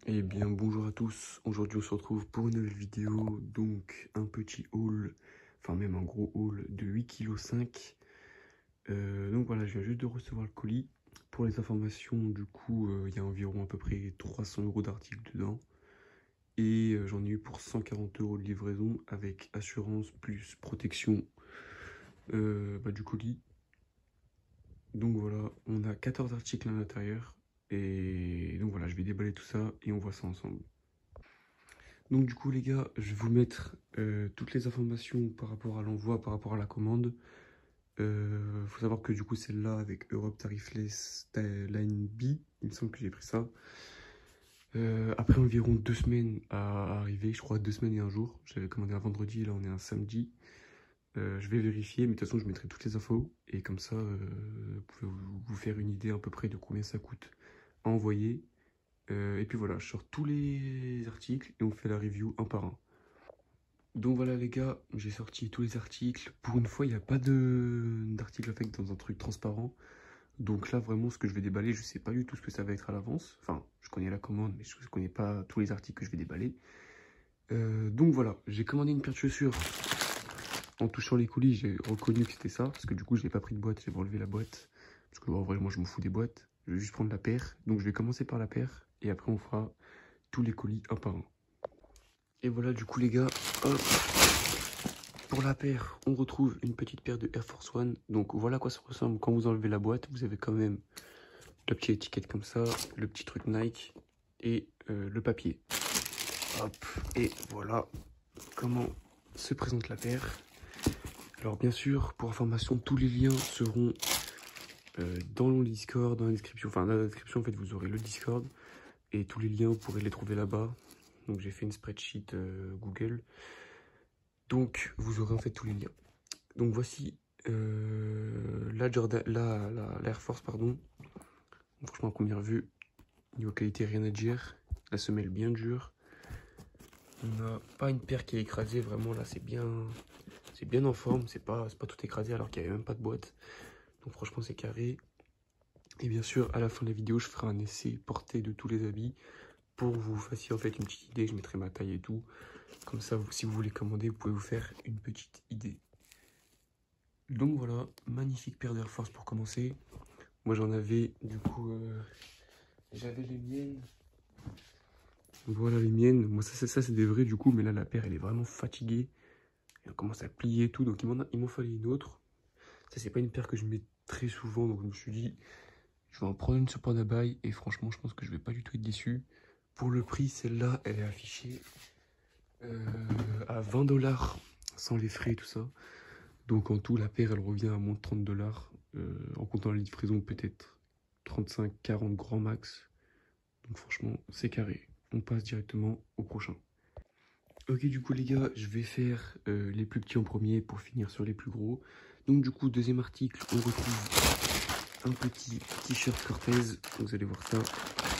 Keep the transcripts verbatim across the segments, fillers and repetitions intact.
Eh bien bonjour à tous, aujourd'hui on se retrouve pour une nouvelle vidéo, donc un petit haul, enfin même un gros haul de huit virgule cinq kilos. Euh, donc voilà, je viens juste de recevoir le colis. Pour les informations, du coup, euh, il y a environ à peu près trois cents euros d'articles dedans. Et euh, j'en ai eu pour cent quarante euros de livraison avec assurance plus protection euh, bah, du colis. Donc voilà, on a quatorze articles à l'intérieur. Et donc voilà, je vais déballer tout ça et on voit ça ensemble. Donc du coup les gars, je vais vous mettre euh, toutes les informations par rapport à l'envoi, par rapport à la commande. Euh, faut savoir que du coup celle-là avec Europe Tarifless Line B, il me semble que j'ai pris ça. Euh, après environ deux semaines à arriver, je crois deux semaines et un jour. J'avais commandé un vendredi, là on est un samedi. Euh, je vais vérifier, mais de toute façon je mettrai toutes les infos. Et comme ça, euh, vous pouvez vous, vous faire une idée à peu près de combien ça coûte à envoyer. Euh, et puis voilà, je sors tous les articles et on fait la review un par un. Donc voilà les gars, j'ai sorti tous les articles. Pour une fois, il n'y a pas d'article avec dans un truc transparent. Donc là, vraiment, ce que je vais déballer, je sais pas du tout ce que ça va être à l'avance. Enfin, je connais la commande, mais je ne connais pas tous les articles que je vais déballer. Euh, donc voilà, j'ai commandé une paire de chaussures. En touchant les colis, j'ai reconnu que c'était ça. Parce que du coup, je n'ai pas pris de boîte, j'ai enlevé la boîte. Parce que en vrai, moi, je m'en fous des boîtes. Je vais juste prendre la paire. Donc je vais commencer par la paire. Et après, on fera tous les colis un par un. Et voilà, du coup, les gars, hop. Pour la paire, on retrouve une petite paire de Air Force One. Donc voilà à quoi ça ressemble. Quand vous enlevez la boîte, vous avez quand même la petite étiquette comme ça, le petit truc Nike et euh, le papier. Hop, et voilà comment se présente la paire. Alors bien sûr, pour information, tous les liens seront euh, dans le Discord, dans la description. Enfin, dans la description, en fait, vous aurez le Discord. Et tous les liens, vous pourrez les trouver là-bas. Donc j'ai fait une spreadsheet euh, Google. Donc vous aurez en fait tous les liens. Donc voici euh, la Jordan, la, la, l'Air Force, pardon. Franchement, à première vue, niveau qualité, rien à dire. La semelle bien dure. On n'a pas une paire qui est écrasée, vraiment là, c'est bien, c'est bien en forme. C'est pas, c'est pas tout écrasé alors qu'il n'y avait même pas de boîte. Donc franchement, c'est carré. Et bien sûr, à la fin de la vidéo, je ferai un essai porté de tous les habits pour vous fassiez en fait une petite idée. Je mettrai ma taille et tout. Comme ça, vous, si vous voulez commander, vous pouvez vous faire une petite idée. Donc voilà, magnifique paire d'Air Force pour commencer. Moi j'en avais, du coup, euh, j'avais les miennes. Voilà les miennes. Moi ça, ça c'est des vrais du coup, mais là la paire elle est vraiment fatiguée. Elle commence à plier et tout, donc il m'en fallait une autre. Ça c'est pas une paire que je mets très souvent, donc je me suis dit, je vais en prendre une sur Panda-Buy. Et franchement, je pense que je vais pas du tout être déçu. Pour le prix, celle-là, elle est affichée euh, à vingt dollars, sans les frais et tout ça. Donc en tout, la paire, elle revient à moins de trente dollars. Euh, en comptant la livraison, peut-être trente-cinq quarante grand max. Donc franchement, c'est carré. On passe directement au prochain. Ok, du coup les gars, je vais faire euh, les plus petits en premier pour finir sur les plus gros. Donc du coup, deuxième article, on retrouve un petit t-shirt Cortez. Vous allez voir ça.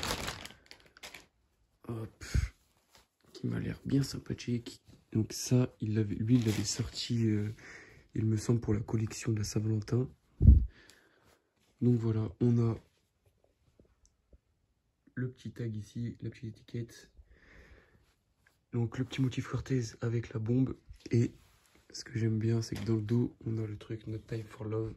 Hop. Qui m'a l'air bien sympathique. Donc ça, il avait, lui, il l'avait sorti... Euh, il me semble pour la collection de la Saint-Valentin. Donc voilà, on a le petit tag ici, la petite étiquette. Donc le petit motif Cortez avec la bombe. Et ce que j'aime bien, c'est que dans le dos, on a le truc Not Time for Love.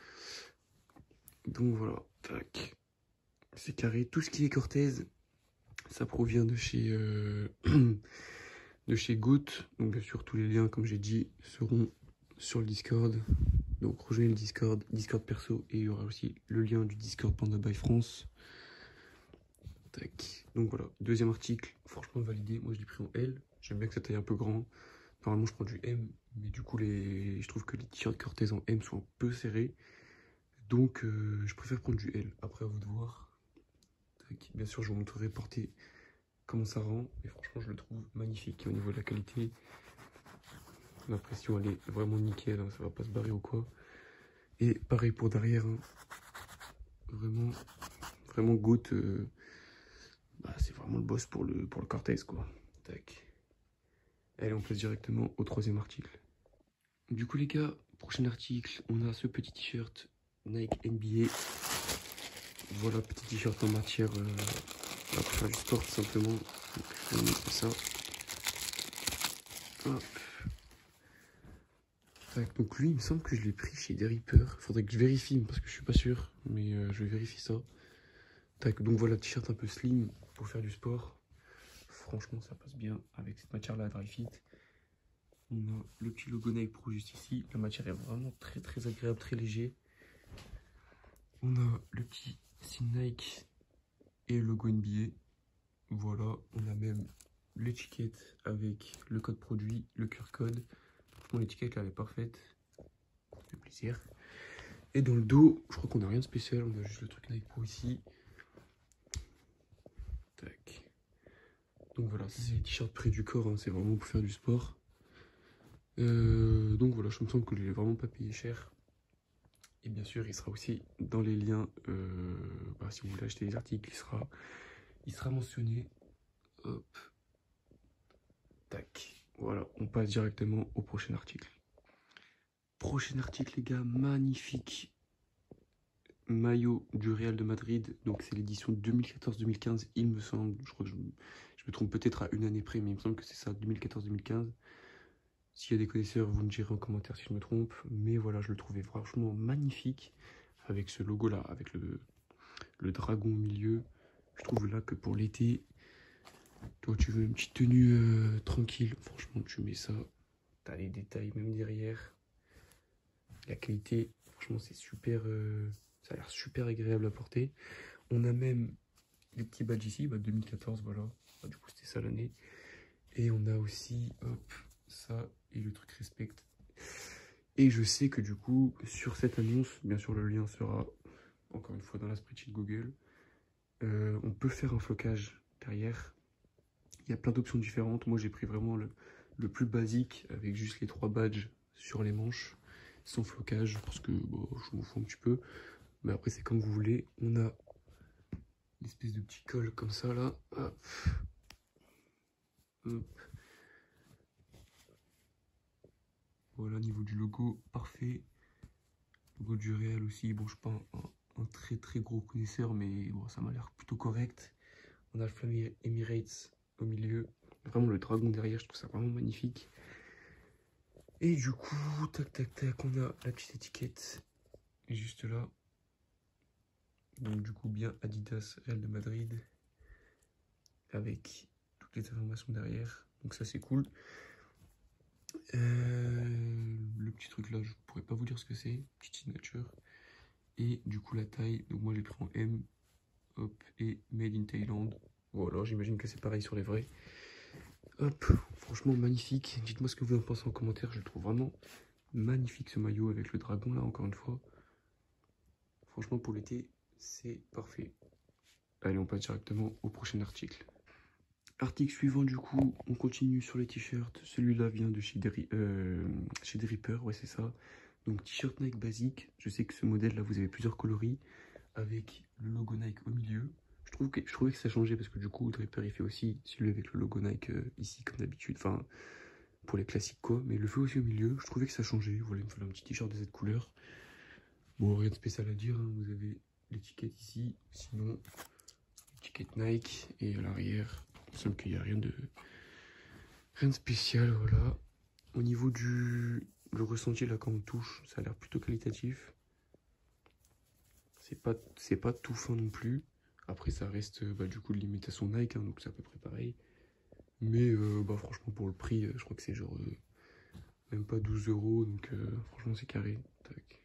Donc voilà, tac. C'est carré. Tout ce qui est Cortez, ça provient de chez, euh, de chez Goat. Donc bien sûr, tous les liens, comme j'ai dit, seront sur le Discord. Donc rejoignez le Discord, Discord perso, et il y aura aussi le lien du Discord Panda-Buy France. Tac. Donc voilà, deuxième article, franchement validé. Moi je l'ai pris en L. J'aime bien que ça taille un peu grand. Normalement je prends du M, mais du coup les... je trouve que les t-shirts Cortez en M sont un peu serrés. Donc euh, je préfère prendre du L. Après à vous de voir. Tac. Bien sûr je vous montrerai porter comment ça rend. Mais franchement je le trouve magnifique. Et au niveau de la qualité, l'impression elle est vraiment nickel, hein, ça va pas se barrer ou quoi. Et pareil pour derrière, hein. Vraiment, vraiment Goat, euh, bah, c'est vraiment le boss pour le, pour le Cortez quoi. Tac. Allez, on passe directement au troisième article. Du coup les gars, prochain article, on a ce petit t-shirt Nike N B A. Voilà, petit t-shirt en matière, euh, Voilà, pour faire du sport tout simplement. Donc, je vais mettre ça. Hop. Tac, donc lui, il me semble que je l'ai pris chez Derripper. Faudrait que je vérifie parce que je suis pas sûr, mais euh, je vais vérifier ça. Tac, donc voilà, t-shirt un peu slim pour faire du sport. Franchement, ça passe bien avec cette matière-là à Dry Fit. On a le petit logo Nike Pro juste ici. La matière est vraiment très très agréable, très léger. On a le petit signe Nike et le logo N B A. Voilà, on a même l'étiquette avec le code produit, le Q R code. Franchement, l'étiquette là elle est parfaite. Ça fait plaisir. Et dans le dos, je crois qu'on n'a rien de spécial. On a juste le truc Nike Pro ici. Tac. Donc voilà, c'est les t-shirts près du corps, hein, c'est vraiment pour faire du sport. Euh, donc voilà, je me sens que je l'ai vraiment pas payé cher. Et bien sûr, il sera aussi dans les liens, euh, bah, si vous voulez acheter les articles, il sera, il sera mentionné. Hop. Tac. Voilà, on passe directement au prochain article. Prochain article, les gars, magnifique maillot du Real de Madrid. Donc c'est l'édition deux mille quatorze deux mille quinze, il me semble. Je crois que je, je me trompe peut-être à une année près, mais il me semble que c'est ça, deux mille quatorze deux mille quinze. S'il y a des connaisseurs, vous me direz en commentaire si je me trompe. Mais voilà, je le trouvais franchement magnifique. Avec ce logo-là, avec le, le dragon au milieu. Je trouve là que pour l'été, toi tu veux une petite tenue euh, tranquille. Franchement, tu mets ça. T'as les détails même derrière. La qualité, franchement, c'est super... Euh, ça a l'air super agréable à porter. On a même les petits badges ici, bah, deux mille quatorze, voilà. Bah, du coup, c'était ça l'année. Et on a aussi, hop, ça et le truc respecte. Et je sais que du coup, sur cette annonce, bien sûr, le lien sera, encore une fois, dans la spreadsheet Google. Euh, on peut faire un flocage derrière. Il y a plein d'options différentes. Moi, j'ai pris vraiment le, le plus basique, avec juste les trois badges sur les manches, sans flocage, parce que bon, je m'en fous un petit peu. Mais après, c'est comme vous voulez. On a l'espèce de petit col comme ça, là. Hop. Hop. Voilà, niveau du logo, parfait. Logo du Real aussi. Bon, je suis pas un, un, un très très gros connaisseur, mais bon, ça m'a l'air plutôt correct. On a le Flamme Emirates au milieu. Vraiment, le dragon derrière, je trouve ça vraiment magnifique. Et du coup, tac tac tac, on a la petite étiquette juste là. Donc du coup, bien Adidas Real de Madrid. Avec toutes les informations derrière. Donc ça, c'est cool. Euh, le petit truc là, je pourrais pas vous dire ce que c'est. Petite signature. Et du coup, la taille. Donc moi, j'ai pris en M. Hop, et Made in Thailand. Voilà, j'imagine que c'est pareil sur les vrais. Hop, franchement magnifique. Dites-moi ce que vous en pensez en commentaire. Je le trouve vraiment magnifique ce maillot avec le dragon là, encore une fois. Franchement, pour l'été, c'est parfait. Allez, on passe directement au prochain article. Article suivant, du coup, on continue sur les t-shirts. Celui-là vient de chez, Derry, euh, chez Derripper, ouais, c'est ça. Donc, t-shirt Nike basique. Je sais que ce modèle-là, vous avez plusieurs coloris avec le logo Nike au milieu. Je, trouve que, je trouvais que ça changeait parce que du coup, Derripper, il fait aussi celui avec le logo Nike euh, ici, comme d'habitude. Enfin, pour les classiques, quoi. Mais il le fait aussi au milieu. Je trouvais que ça changeait. Voilà, il me fallait un petit t-shirt de cette couleur. Bon, rien de spécial à dire. Hein. Vous avez l'étiquette ici. Sinon, l'étiquette Nike. Et à l'arrière, il me semble qu'il n'y a rien de, rien de spécial. Voilà. Au niveau du le ressenti, là, quand on touche, ça a l'air plutôt qualitatif. C'est pas, c'est pas tout fin non plus. Après, ça reste bah, du coup de l'imitation Nike, hein, donc c'est à peu près pareil. Mais euh, bah, franchement, pour le prix, euh, je crois que c'est genre euh, même pas douze euros. Donc euh, franchement, c'est carré. Tac.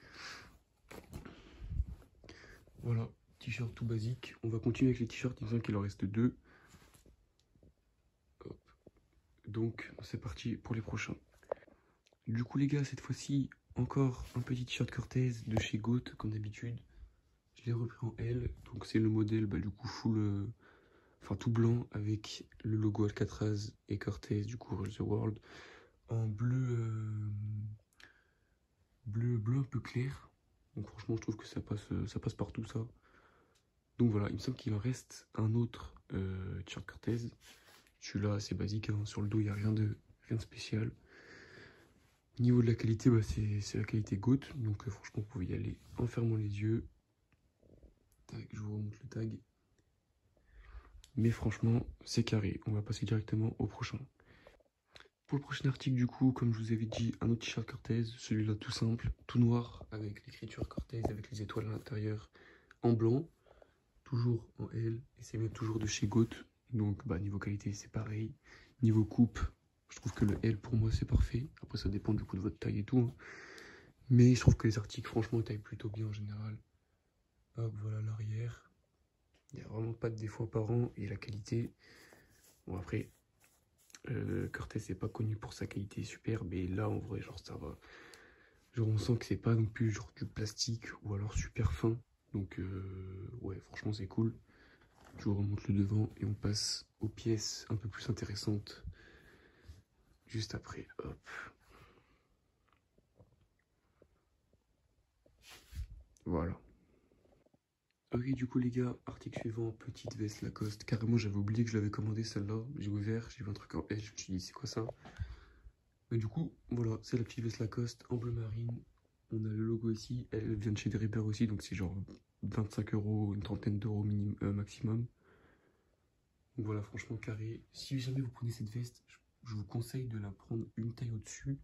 Voilà, t-shirt tout basique. On va continuer avec les t-shirts. Il me semble qu'il en reste deux. Hop. Donc, c'est parti pour les prochains. Du coup, les gars, cette fois-ci, encore un petit t-shirt Cortez de chez Goat, comme d'habitude. Je l'ai repris en L, donc c'est le modèle, bah, du coup, full, euh, enfin tout blanc, avec le logo Alcatraz et Cortez, du coup, Rush the World, en bleu, euh, bleu, bleu un peu clair. Donc franchement, je trouve que ça passe, ça passe partout, ça. Donc voilà, il me semble qu'il en reste un autre euh, t-shirt Cortez. Celui-là, c'est basique, hein. Sur le dos, il n'y a rien de, rien de spécial. Au niveau de la qualité, bah, c'est la qualité Goat, donc euh, franchement, vous pouvez y aller en fermant les yeux. Tac, je vous remonte le tag. Mais franchement, c'est carré. On va passer directement au prochain. Pour le prochain article, du coup, comme je vous avais dit, un autre t-shirt Cortez, celui-là tout simple, tout noir, avec l'écriture Cortez, avec les étoiles à l'intérieur, en blanc, toujours en L, et c'est même toujours de chez Goat. Donc, bah, niveau qualité, c'est pareil. Niveau coupe, je trouve que le L, pour moi, c'est parfait. Après, ça dépend du coup de votre taille et tout. Hein. Mais je trouve que les articles, franchement, taillent plutôt bien en général. Hop, voilà l'arrière. Il n'y a vraiment pas de défaut apparent, et la qualité, bon, après... Euh, Cortez n'est pas connu pour sa qualité super, mais là en vrai genre ça va. Genre on sent que c'est pas non plus genre du plastique ou alors super fin. Donc euh, ouais franchement c'est cool. Je vous remonte le devant et on passe aux pièces un peu plus intéressantes juste après. Hop. Voilà. Ok du coup les gars, article suivant, petite veste Lacoste. Carrément j'avais oublié que je l'avais commandé celle-là. J'ai ouvert, j'ai vu un truc en S, je me suis dit c'est quoi ça? Mais du coup, voilà, c'est la petite veste Lacoste en bleu marine. On a le logo ici. Elle vient de chez Dripper aussi, donc c'est genre vingt-cinq euros, une trentaine d'euros minimum, euh, maximum. Donc voilà, franchement carré. Si jamais vous prenez cette veste, je, je vous conseille de la prendre une taille au-dessus.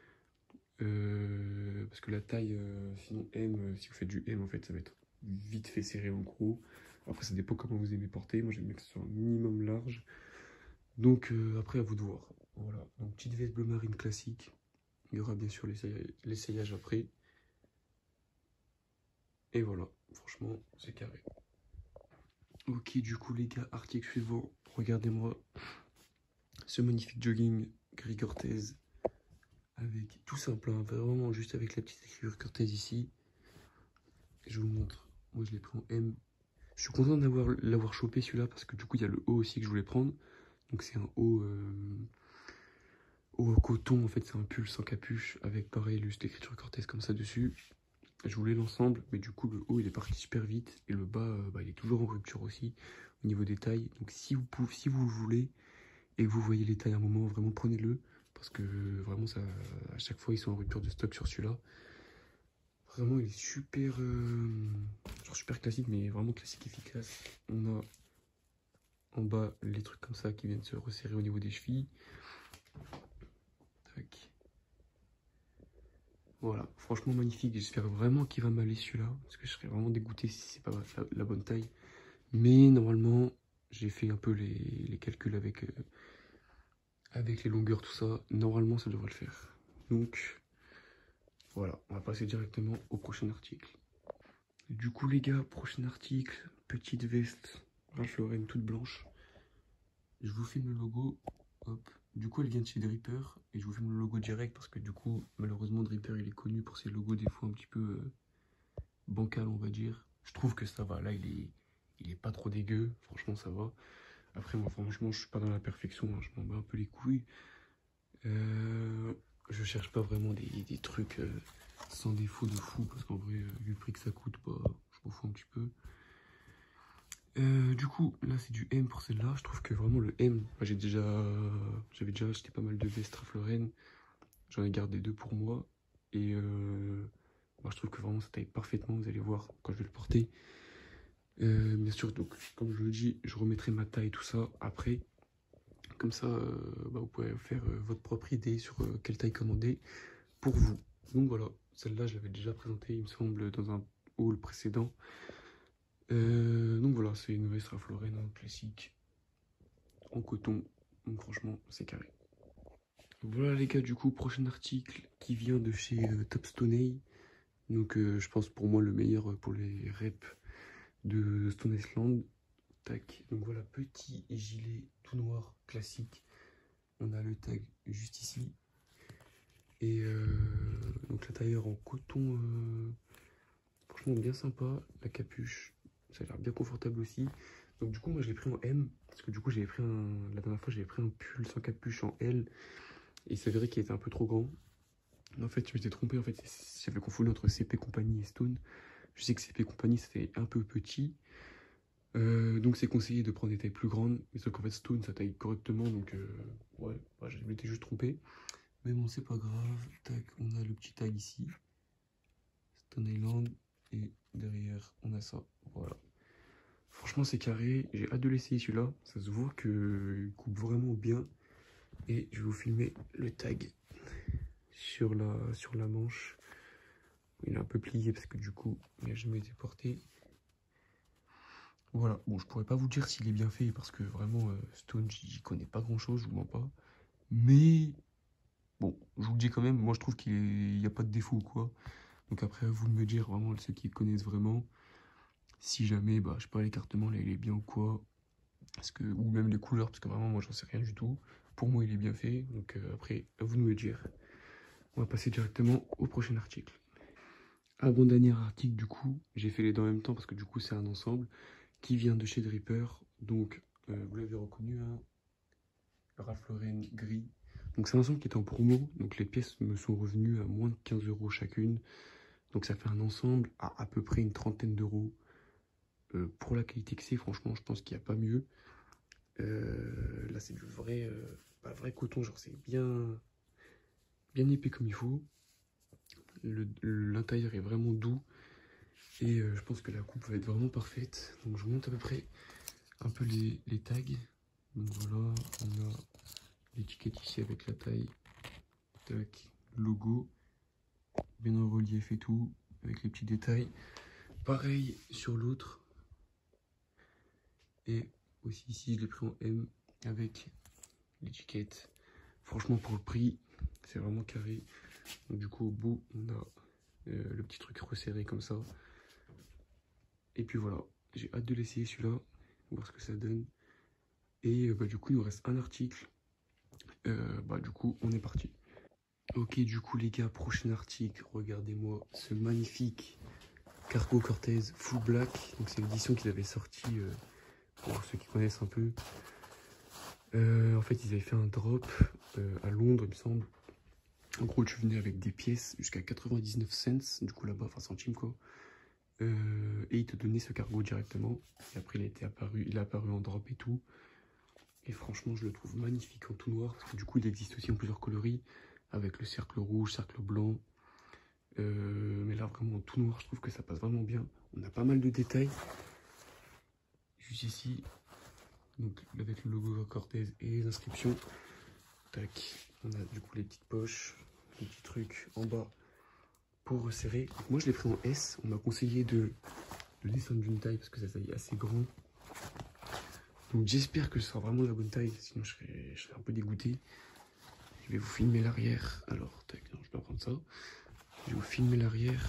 Euh, parce que la taille, euh, sinon M, euh, si vous faites du M, en fait, ça va être vite fait serré en gros. Après, ça dépend comment vous aimez porter. Moi, j'aime bien que ce soit un minimum large. Donc euh, après, à vous de voir. Voilà, donc petite veste bleu marine classique. Il y aura bien sûr l'essayage après. Et voilà, franchement, c'est carré. Ok, du coup, les gars, article suivant. Regardez-moi ce magnifique jogging gris Cortez. Avec tout simple, hein, vraiment juste avec la petite écriture Cortez ici. Je vous montre. Moi, je l'ai pris en M. Je suis content d'avoir l'avoir chopé celui-là parce que du coup, il y a le haut aussi que je voulais prendre. Donc, c'est un haut, euh, haut coton. En fait, c'est un pull sans capuche avec pareil, juste l'écriture Cortez comme ça dessus. Je voulais l'ensemble, mais du coup le haut il est parti super vite et le bas euh, bah, il est toujours en rupture aussi au niveau des tailles. Donc si vous pouvez, si vous le voulez et que vous voyez les tailles à un moment, vraiment prenez-le parce que vraiment ça, à chaque fois ils sont en rupture de stock sur celui-là. Vraiment il est super, euh, genre super classique mais vraiment classique efficace. On a en bas les trucs comme ça qui viennent se resserrer au niveau des chevilles. Tac. Voilà, franchement magnifique. J'espère vraiment qu'il va m'aller celui-là parce que je serais vraiment dégoûté si c'est pas la, la bonne taille. Mais normalement, j'ai fait un peu les, les calculs avec, euh, avec les longueurs, tout ça. Normalement, ça devrait le faire. Donc, voilà, on va passer directement au prochain article. Du coup, les gars, prochain article, petite veste Ralph Lauren toute blanche. Je vous filme le logo. Hop. Du coup, elle vient de chez Dripper. Et je vous filme le logo direct parce que du coup, malheureusement, Dripper, il est connu pour ses logos des fois un petit peu euh, bancal, on va dire. Je trouve que ça va. Là, il est, il est pas trop dégueu. Franchement, ça va. Après, moi, franchement, je suis pas dans la perfection, hein, je m'en bats un peu les couilles. Euh, je cherche pas vraiment des, des trucs euh, sans défaut de fou, parce qu'en vrai, euh, vu le prix que ça coûte, bah, je m'en fous un petit peu. Euh, du coup, là, c'est du M pour celle-là. Je trouve que vraiment le M, bah, j'ai déjà, j'avais déjà acheté pas mal de vestes Ralph Lauren. J'en ai gardé deux pour moi. Et euh, bah, je trouve que vraiment ça taille parfaitement, vous allez voir quand je vais le porter. Euh, bien sûr, donc, comme je le dis, je remettrai ma taille, tout ça, après. Comme ça, euh, bah, vous pouvez faire euh, votre propre idée sur euh, quelle taille commander pour vous. Donc voilà, celle-là, je l'avais déjà présentée, il me semble, dans un haul précédent. Euh, donc voilà, c'est une veste Ralph Lauren hein, classique, en coton. Donc franchement, c'est carré. Voilà les gars, du coup, prochain article qui vient de chez euh, Topstoney. Donc euh, je pense pour moi le meilleur pour les reps de Stone Island. Tac, donc voilà, petit gilet tout noir, classique. On a le tag juste ici. Et euh, donc la tailleur en coton, euh, franchement bien sympa. La capuche, ça a l'air bien confortable aussi. Donc du coup moi je l'ai pris en M. Parce que du coup j'avais pris un. La dernière fois j'avais pris un pull sans capuche en L. Et il s'avérait qu'il était un peu trop grand. Mais en fait je m'étais trompé, en fait j'avais confondu entre C P Company et Stone. Je sais que C P Company c'était un peu petit. Euh, donc c'est conseillé de prendre des tailles plus grandes. Mais sauf qu'en fait Stone ça taille correctement. Donc euh, ouais, bah, je m'étais juste trompé. Mais bon, c'est pas grave. Tac, on a le petit tag ici. Stone Island. Et derrière, on a ça. Voilà. Franchement, c'est carré. J'ai hâte de l'essayer celui-là. Ça se voit qu'il coupe vraiment bien. Et je vais vous filmer le tag sur la, sur la manche. Il est un peu plié parce que du coup, il n'a jamais été porté. Voilà. Bon, je pourrais pas vous dire s'il est bien fait parce que vraiment, euh, Stone, j'y connais pas grand-chose, je vous mens pas. Mais bon, je vous le dis quand même, moi je trouve qu'il n'y a pas de défaut ou quoi. Donc après, à vous de me dire vraiment ceux qui connaissent vraiment. Si jamais, bah, je sais pas, l'écartement là il est bien ou quoi. Parce que, ou même les couleurs, parce que vraiment moi j'en sais rien du tout. Pour moi il est bien fait, donc euh, après, à vous de me dire. On va passer directement au prochain article. Avant-dernier article du coup, j'ai fait les deux en même temps parce que du coup c'est un ensemble qui vient de chez Dripper. Donc euh, vous l'avez reconnu, hein, Ralph Lauren gris. Donc c'est un ensemble qui est en promo, donc les pièces me sont revenues à moins de quinze euros chacune. Donc ça fait un ensemble à à peu près une trentaine d'euros. Euh, pour la qualité que c'est, franchement je pense qu'il n'y a pas mieux. Euh, là c'est du vrai, euh, pas vrai coton, genre c'est bien, bien épais comme il faut. L'intérieur est vraiment doux. Et euh, je pense que la coupe va être vraiment parfaite. Donc je vous montre à peu près un peu les, les tags. Donc voilà, on a l'étiquette ici avec la taille. Tac, logo. Bien en relief et tout, avec les petits détails. Pareil sur l'autre. Et aussi ici, je l'ai pris en M avec l'étiquette. Franchement, pour le prix, c'est vraiment carré. Donc du coup, au bout, on a euh, le petit truc resserré comme ça. Et puis voilà, j'ai hâte de l'essayer celui-là, voir ce que ça donne. Et euh, bah, du coup, il nous reste un article. Euh, bah du coup, on est parti. Ok, du coup les gars, prochain article. Regardez-moi ce magnifique Cargo Cortez Full Black. Donc c'est l'édition qu'ils avaient sorti, euh, pour ceux qui connaissent un peu. Euh, en fait, ils avaient fait un drop euh, à Londres, il me semble. En gros, tu venais avec des pièces jusqu'à quatre-vingt-dix-neuf cents, du coup là-bas, enfin centimes quoi. Euh, et il te donnait ce cargo directement. Et après, il a été apparu, il est apparu en drop et tout. Et franchement, je le trouve magnifique en tout noir. Parce que du coup, il existe aussi en plusieurs coloris. Avec le cercle rouge, cercle blanc. Euh, mais là, vraiment en tout noir, je trouve que ça passe vraiment bien. On a pas mal de détails. Juste ici. Donc, avec le logo Cortez et les inscriptions. Tac. On a du coup les petites poches. Les petits trucs en bas. Pour resserrer. Donc moi je l'ai pris en S, on m'a conseillé de, de descendre d'une taille parce que ça taille assez grand. Donc j'espère que ce sera vraiment la bonne taille, sinon je serais, je serais un peu dégoûté. Je vais vous filmer l'arrière. Alors, tac, non, je vais pas prendre ça. Je vais vous filmer l'arrière.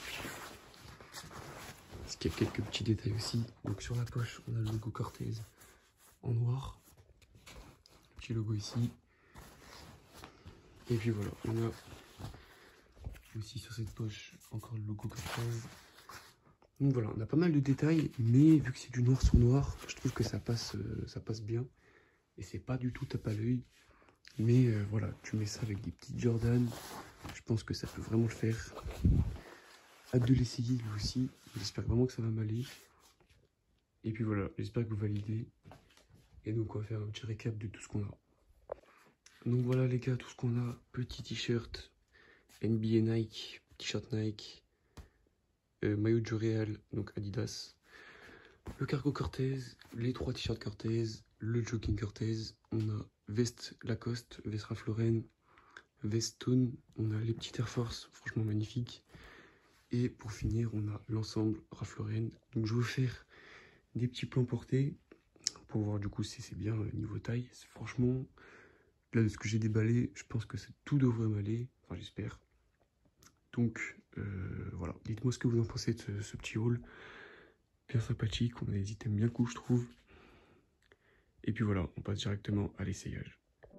Parce qu'il y a quelques petits détails aussi. Donc sur la poche, on a le logo Cortez en noir. Petit logo ici. Et puis voilà, on a aussi sur cette poche encore le logo Cortez. Donc voilà, on a pas mal de détails, mais vu que c'est du noir sur noir, je trouve que ça passe, euh, ça passe bien. Et c'est pas du tout tape à l'œil. Mais euh, voilà, tu mets ça avec des petites Jordan, je pense que ça peut vraiment le faire. Hâte de l'essayer lui aussi, j'espère vraiment que ça va m'aller. Et puis voilà, j'espère que vous validez. Et donc on va faire un petit récap de tout ce qu'on a. Donc voilà les gars, tout ce qu'on a, petit t-shirt N B A Nike, t-shirt Nike, euh, maillot de jeu Real, donc Adidas, le cargo Cortez, les trois t-shirts Cortez, le jogging Cortez, on a veste Lacoste, veste Ralph Lauren, veste Stone, on a les petits Air Force, franchement magnifiques. Et pour finir, on a l'ensemble Ralph Lauren. Donc je vais vous faire des petits plans portés pour voir du coup si c'est bien euh, niveau taille. Franchement, là de ce que j'ai déballé, je pense que tout devrait m'aller, enfin j'espère. Donc euh, voilà, dites-moi ce que vous en pensez de ce, ce petit haul. Bien sympathique, on a des items bien cool je trouve. Et puis voilà, on passe directement à l'essayage.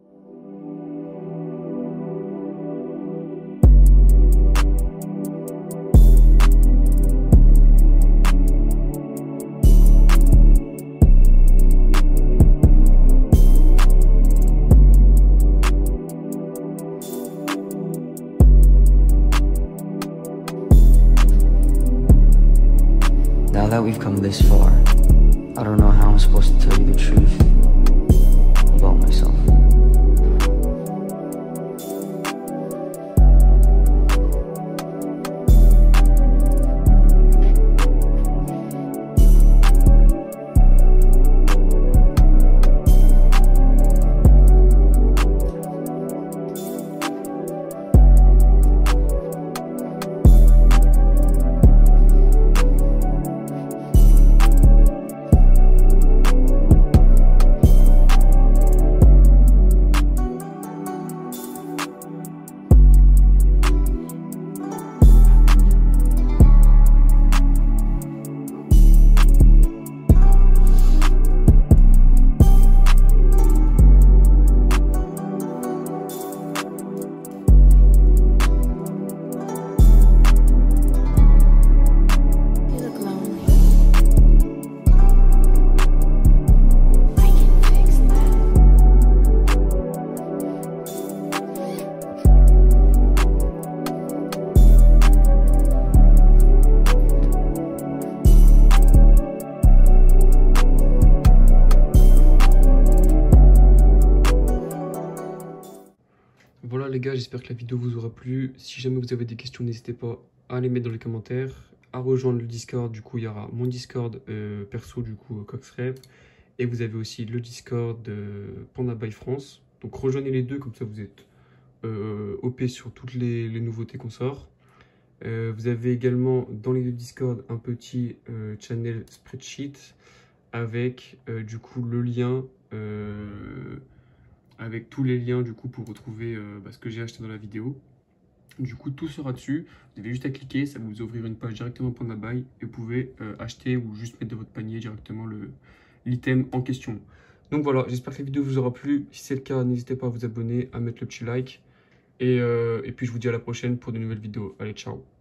Now that we've come this far, I don't know how I'm supposed to tell you the truth about myself. les gars, j'espère que la vidéo vous aura plu. Si jamais vous avez des questions, n'hésitez pas à les mettre dans les commentaires, à rejoindre le Discord. Du coup, il y aura mon Discord euh, perso, du coup, Coxrep. Et vous avez aussi le Discord de Panda by France. Donc rejoignez les deux, comme ça vous êtes euh, O P sur toutes les, les nouveautés qu'on sort. Euh, vous avez également dans les deux Discord un petit euh, channel spreadsheet avec euh, du coup le lien, euh, avec tous les liens du coup pour retrouver euh, bah, ce que j'ai acheté dans la vidéo. Du coup, tout sera dessus. Vous avez juste à cliquer, ça va vous ouvrir une page directement Panda Buy et vous pouvez euh, acheter ou juste mettre dans votre panier directement le l'item en question. Donc voilà, j'espère que la vidéo vous aura plu. Si c'est le cas, n'hésitez pas à vous abonner, à mettre le petit like. Et, euh, et puis je vous dis à la prochaine pour de nouvelles vidéos. Allez, ciao!